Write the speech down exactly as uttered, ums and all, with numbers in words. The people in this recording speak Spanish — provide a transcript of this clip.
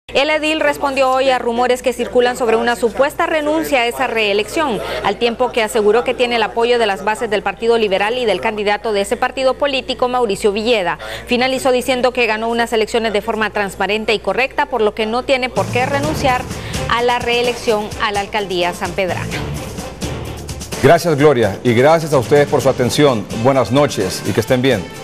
El edil respondió hoy a rumores que circulan sobre una supuesta renuncia a esa reelección, al tiempo que aseguró que tiene el apoyo de las bases del Partido Liberal y del candidato de ese partido político, Mauricio Villeda. Finalizó diciendo que ganó unas elecciones de forma transparente y correcta, por lo que no tiene por qué renunciar a la reelección a la alcaldía sanpedrana. Gracias, Gloria, y gracias a ustedes por su atención. Buenas noches y que estén bien.